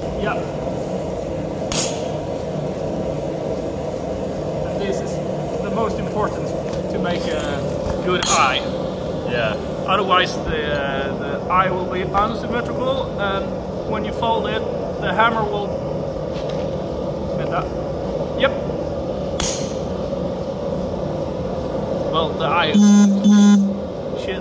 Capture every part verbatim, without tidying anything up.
Yeah. And this is the most important to make a good eye. Yeah. Otherwise the, uh, the eye will be unsymmetrical, and when you fold it, the hammer will... Yep. Well, the eye is... Shit.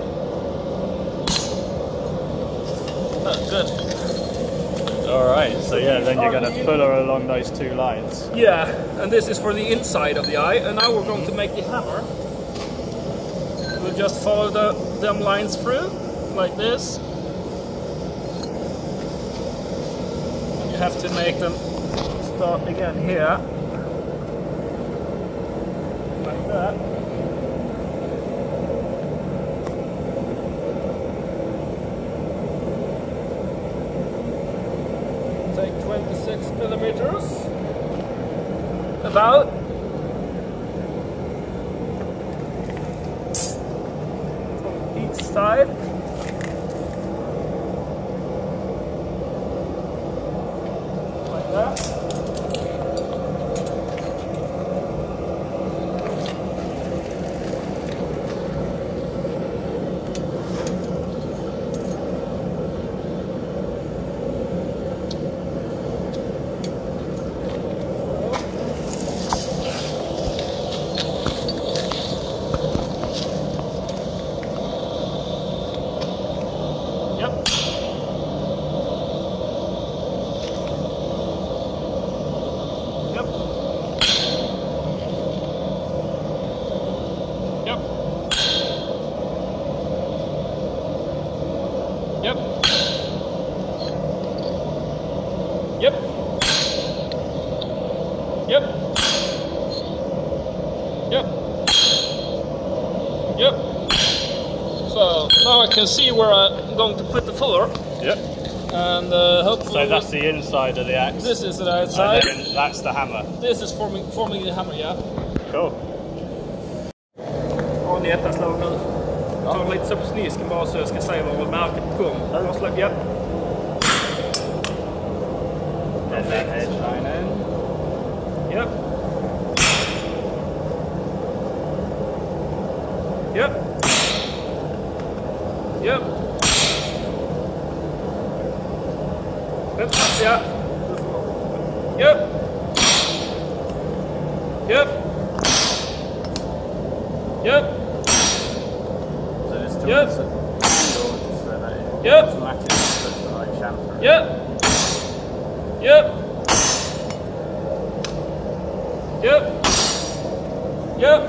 Oh, good. Alright, so yeah, then you're going to fuller along those two lines. Yeah, and this is for the inside of the eye, and now we're going to make the hammer. We'll just follow the, them lines through, like this. And you have to make them start again here. Like that. Take twenty-six millimeters. About. From each side. Like that. Yep. Yep. Yep. Yep. Yep. So now I can see where I'm going to put the fuller. Yep. And uh, hopefully... So that's the inside of the axe. This is the outside. And then that's the hammer. This is forming, forming the hammer, yeah. Cool. Har ni ett slag nu? Ta lite så på snisken bara så jag ska säga var märket kommer. Har slag, ja. Perfekt. Ja. Ja. Ja. Vänta, ja. Ja. Ja. Ja. Yep. Yep. Yep. Yep. Yep. Yep.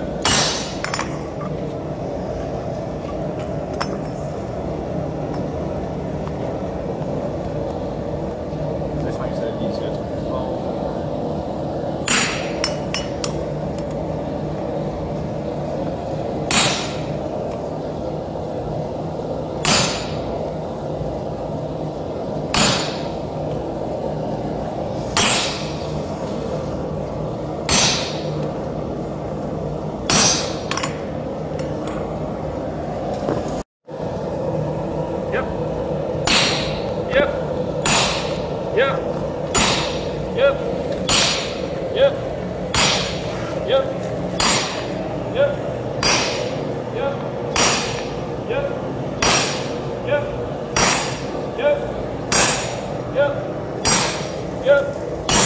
This makes it easier to fold. Yep. Yep. Yep. Yep. Yep. Yep. Yep. Yep. Yep. Yep. Yep. Yep. Yep.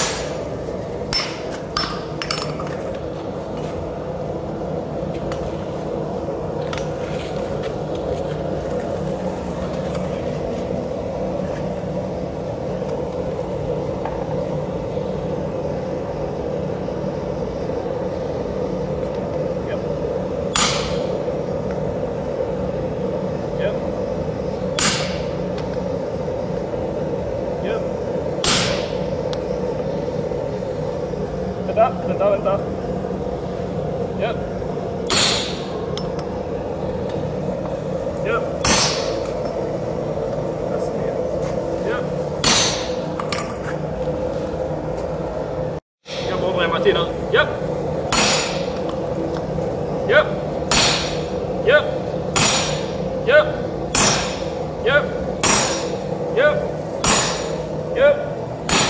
Vänta, vänta, vänta. Ja. Ja. Ja. Jag bara drar mig till nu. Ja. Ja. Ja. Ja. Ja. Ja. Ja.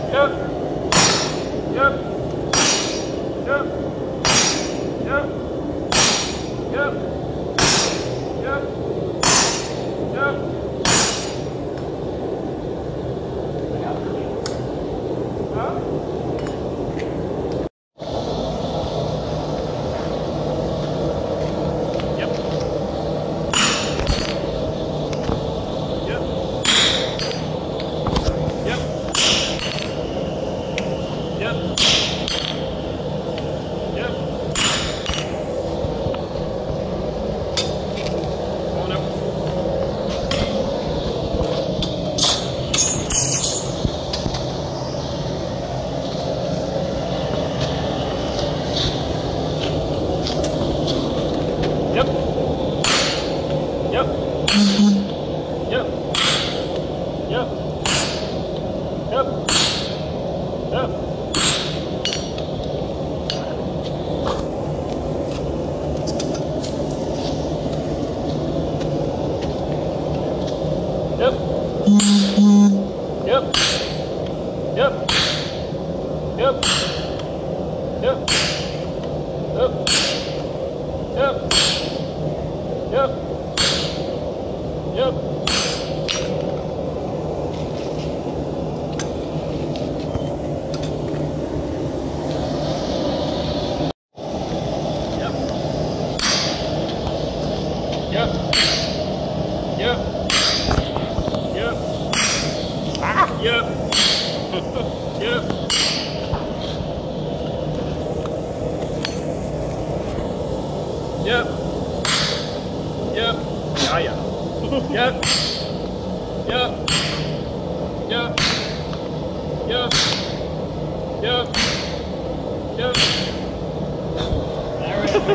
Yep. Yep. Yep. Yep. Yep. Yep. Yep. Huh? Yep. Yep. Yep. Yep. Yep. On up. Yep. Yep. Yep. Yep. Yep. Yep. Yep. Yep. Yep. Yep. Yep. Yep. Yep. Yep. Yep. Yep. Yep. Yep. Ah! Yep. Yep. Yep. Yep. Ja, ja. Yep. Yep. Yep. Yep. Yep. Yep. There we go.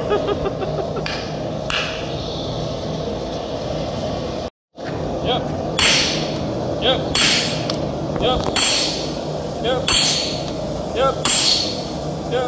Yep. Yep. Yep. Yep. Yep. Yep.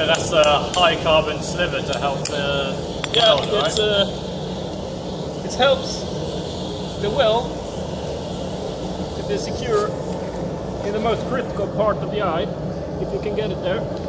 that's a high carbon sliver to help the Yeah, weld, right? it's uh, it helps the well to be secure in the most critical part of the eye, if you can get it there.